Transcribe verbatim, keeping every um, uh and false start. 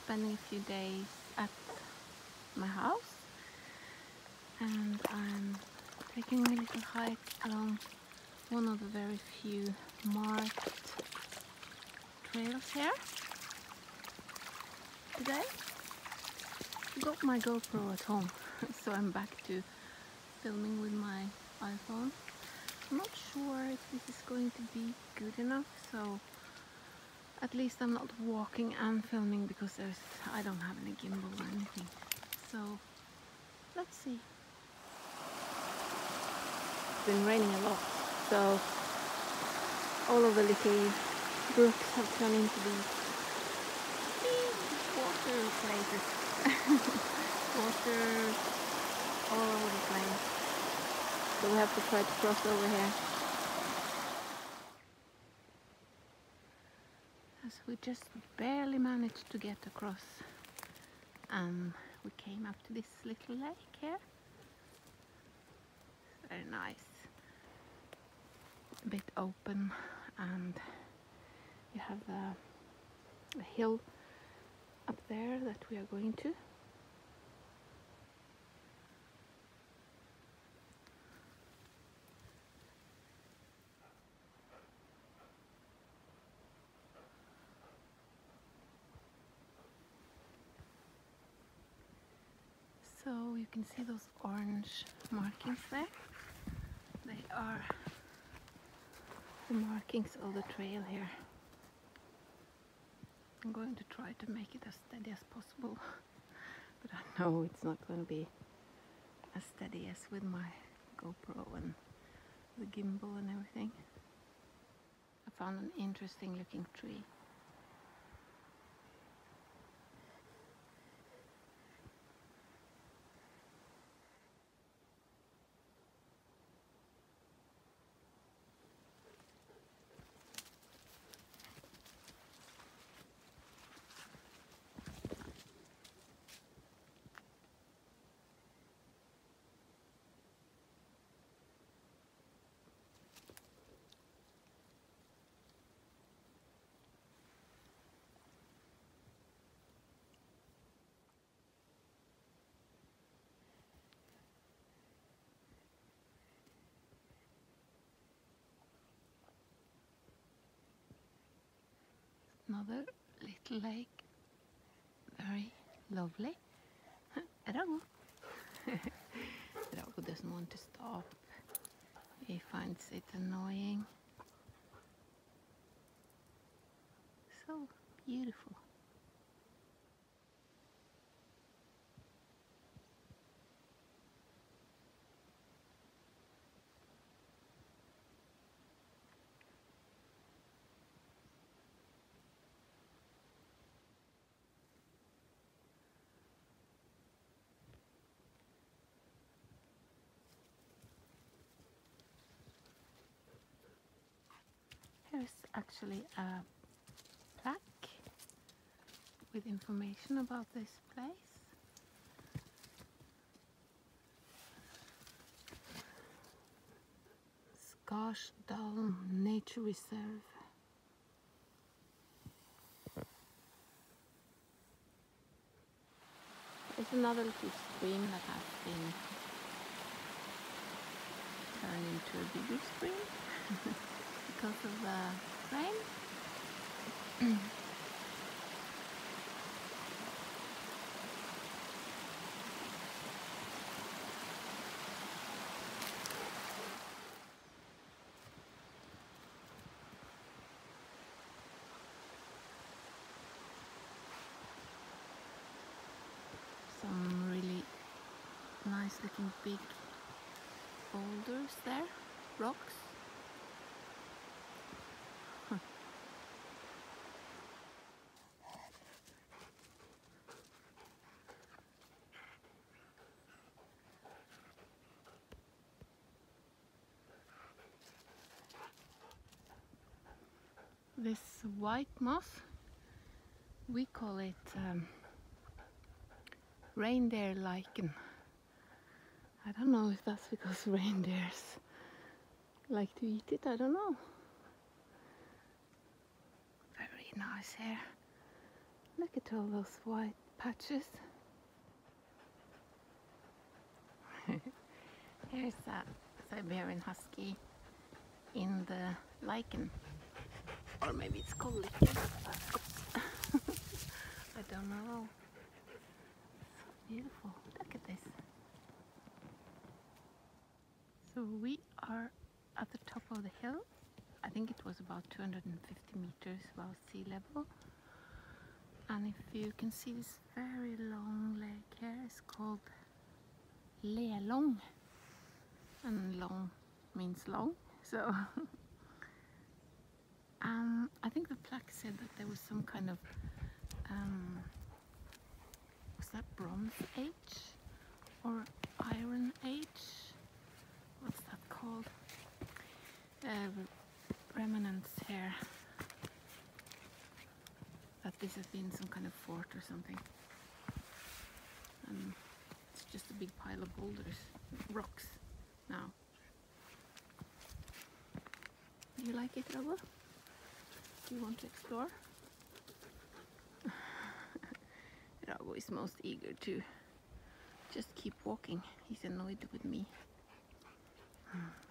spending a few days at my house, and I'm taking a little hike along one of the very few marked trails here today. Got my GoPro at home, so I'm back to filming with my iPhone. I'm not sure if this is going to be good enough, so at least I'm not walking and filming because there's I don't have any gimbal or anything. So let's see. It's been raining a lot, so all of the little brooks have turned into these water places. Water all over the place. So we have to try to cross over here. As we just barely managed to get across. Um, we came up to this little lake here. Very nice. A bit open, and you have a, a hill up there that we are going to. So you can see those orange markings there. They are the markings of the trail here. I'm going to try to make it as steady as possible, but I know it's not going to be as steady as with my GoPro and the gimbal and everything. I found an interesting looking tree. Another little lake, very lovely. Rago. Rago doesn't want to stop. He finds it annoying. So beautiful. Here's actually a plaque with information about this place. Skarsdalen Nature Reserve. There's another little stream that has been turned into a bigger stream because of the rain. Some really nice looking big boulders there, rocks. Huh. This white moss, we call it um, reindeer lichen. I don't know if that's because reindeers like to eat it, I don't know. Very nice here. Look at all those white patches. Here's a Siberian Husky in the lichen. Or maybe it's called lichen. I don't know. So beautiful. Look at this. So we are at the top of the hill. I think it was about two hundred fifty meters above sea level. And if you can see this very long lake here, it's called Lelången. And long means long, so um, I think the plaque said that there was some kind of um, was that Bronze Age or Iron Age? What's that called? Uh, remnants here. That this has been some kind of fort or something. Um, it's just a big pile of boulders, rocks now. Do you like it, Rabo? Do you want to explore? Rabo is most eager to just keep walking. He's annoyed with me.